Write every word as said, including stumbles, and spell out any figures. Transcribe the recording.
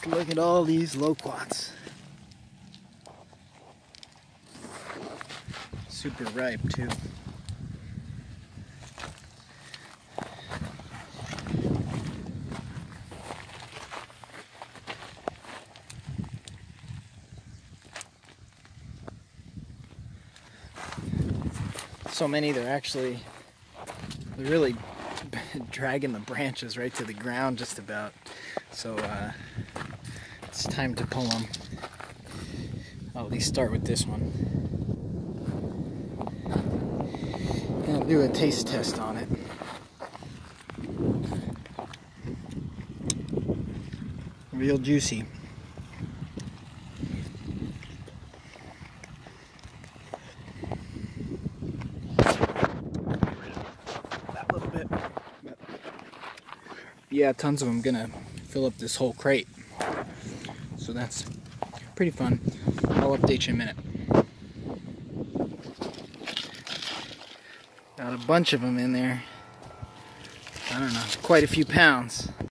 Look at all these loquats. Super ripe too. So many, they're actually, they're really dragging the branches right to the ground just about. So uh, it's time to pull them. I'll at least start with this one. And I'll do a taste test on it. Real juicy. That little bit. But yeah, tons of them. Gonna fill up this whole crate. So that's pretty fun. I'll update you in a minute. Got a bunch of them in there. I don't know, quite a few pounds.